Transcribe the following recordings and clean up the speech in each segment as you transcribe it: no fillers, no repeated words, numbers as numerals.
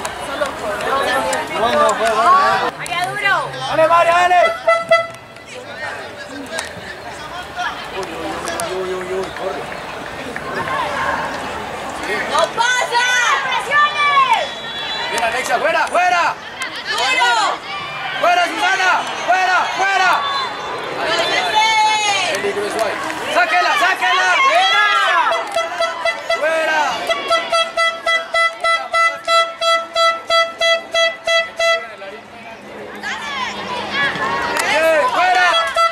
Bueno, ¡María duro! ¡Dale, María, dale! ¡No pasa! ¡Presiones! ¡Bien, Alexa! ¡Fuera, fuera! ¡Duro! ¡Fuera, Susana! ¡Fuera, fuera! Peligro eso ahí. ¡Sáquela, sáquela! ¡Fuera! ¡Fuera! ¡Bien, fuera!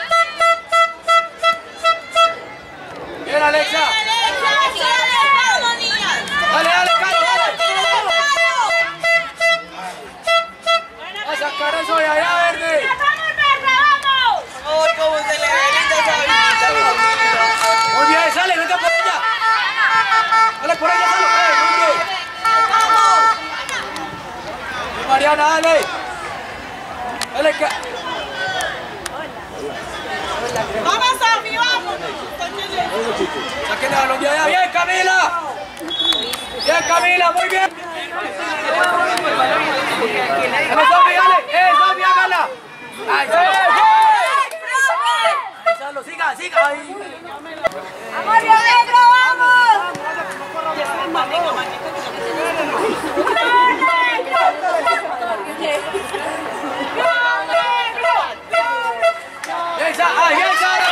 ¡Bien, Alexa! ¡Dale, dale, Caro, dale! ¡A sacar eso de allá, verde! ¡Ay, cómo se le ve esa Muy bien, sale, vete por ella. Dale por ella, sale. Muy bien. ¡Vamos! Y Mariana, dale. Dale que... ¡Vamos, Sofi, vamos! Saquen el balón de allá. Bien, Camila. Bien, Camila, muy bien. Dale, Sofi, dale. Sofi, hágala. ¡Ay, Salo, siga, siga. Ahí. ¡Vamos, Río Negro, vamos! Bien, Sara, ahí, bien, Sara,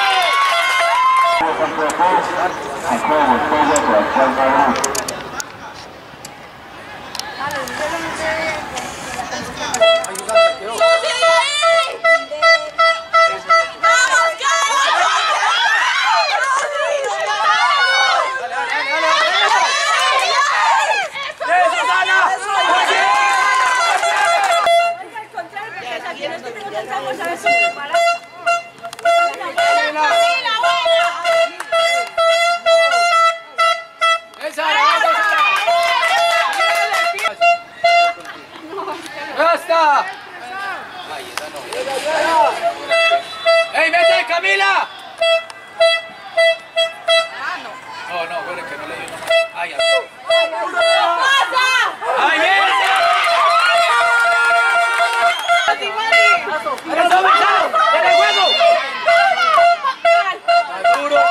¡Basta! Ay, esa no. ¡Ey, vete, Camila! No, no, pero es que no le dio nomás. ¡Ay, ay! ¡Ay, ese! ¡Dale, Sofi, Salo! ¡Dale, juego! ¡Duro!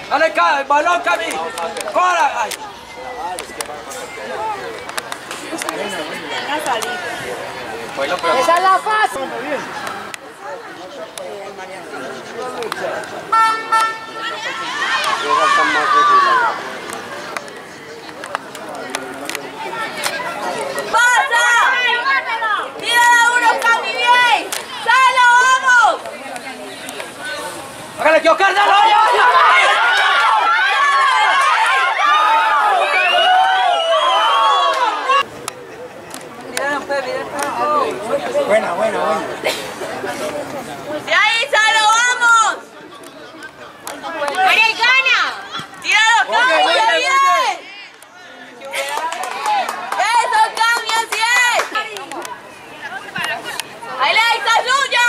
Dale, el balón, Cami. ¡Cora! Ay. Esa es la fase. ¡Pasa! ¡Tírala uno, Cami, bien! ¡Salo, vamos! ¡Hágale que Oscar, dale! Buena. ¡De ahí, Salo, vamos! ¡María, gana! ¡Tíralo, Cami, bien! ¡Eso, Cami, así es! ¡Ahí le da suya!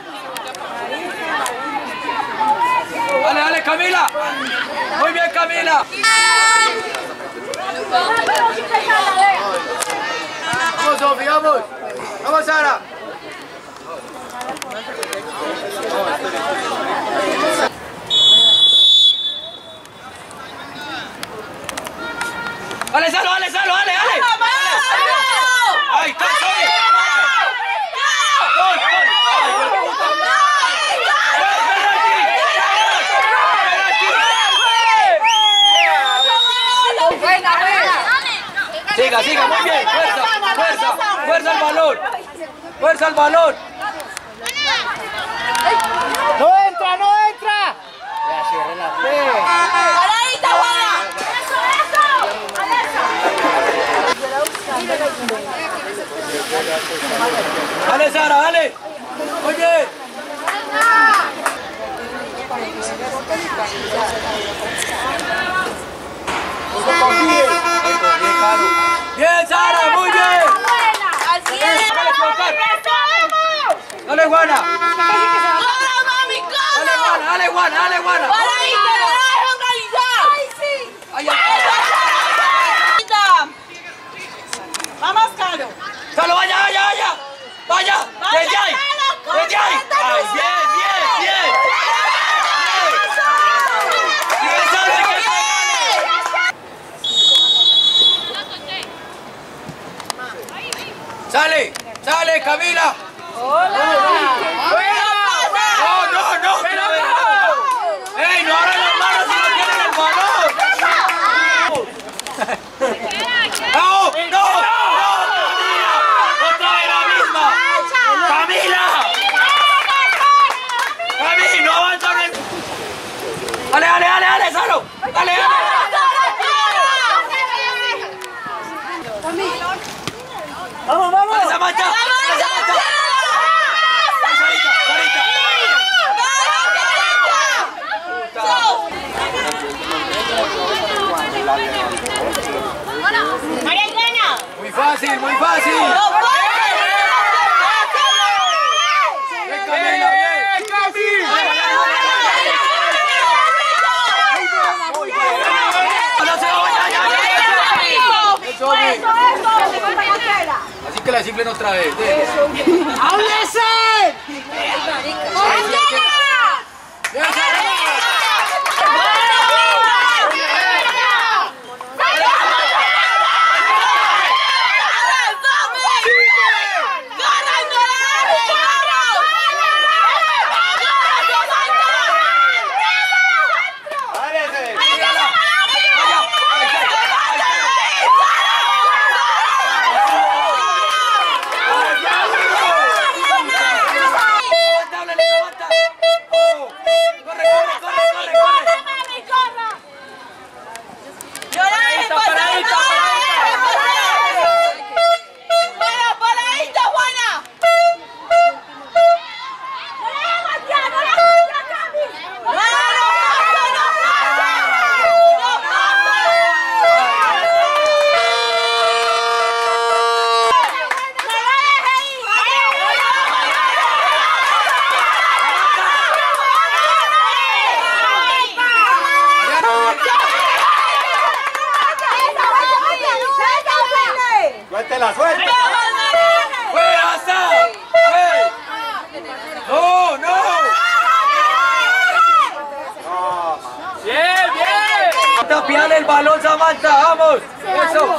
Dale, Camila. Muy bien, Camila. Vamos, Sofi, vamos. Vamos, Sara. Dale, Salo, dale. ¡Ay, está, Sofi! Siga, muy bien, fuerza al balón. ¡No entra! Ya cierre la ¡Paradita, Juana! Dale, Sara, dale. Muy bien. Bien, Sara, muy bien. ¡Así es! Dale, Juana. ¡Cobra, mami, cobra! Dale, Juana. ¡Paradita, la dejo organizar! ¡Ay, sí! Ay. ¡Vamos, Caro! Salo, vaya. Desde ahí. Ay, bien. Sale, Camila. No. ¡Ey, no abran las manos si no tienen el balón! ¡No! ¡Otra vez la misma! ¡Camila! ¡Cami, no avanzan el... ¡Dale, Salo! ¡Dale! ¡Vamos! ¡Esa mancha! ¡María, gana! Muy fácil. Bien, Camila, bien. No se vaya, ya. Así que la ciclen otra vez. ¡Háblese! Bien, Sara. ¡Suéltela, suelta! ¡Fuera, Sa! ¡No! ¡Bien! Dale el balón, Samantha, vamos. Eso.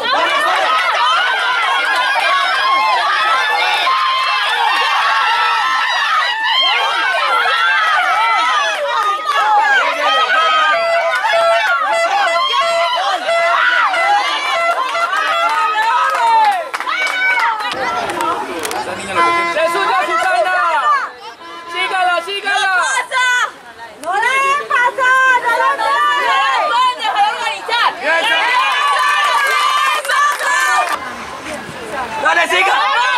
¡Dale, siga!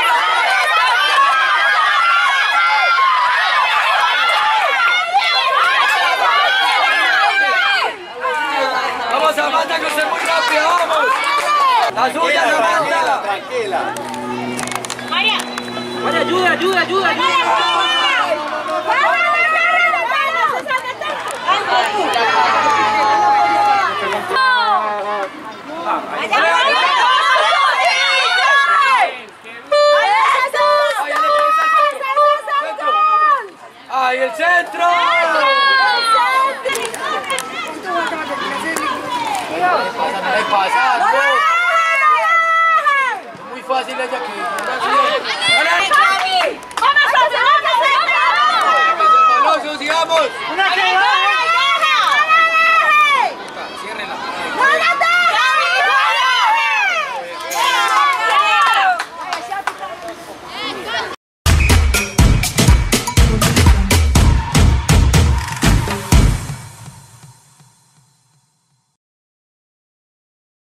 Vamos, Samantha, que usted es muy rápida, vamos. La suya, Samantha. Tranquila. María, ayuda. ¡Ahí el centro! Muy fácil ella que...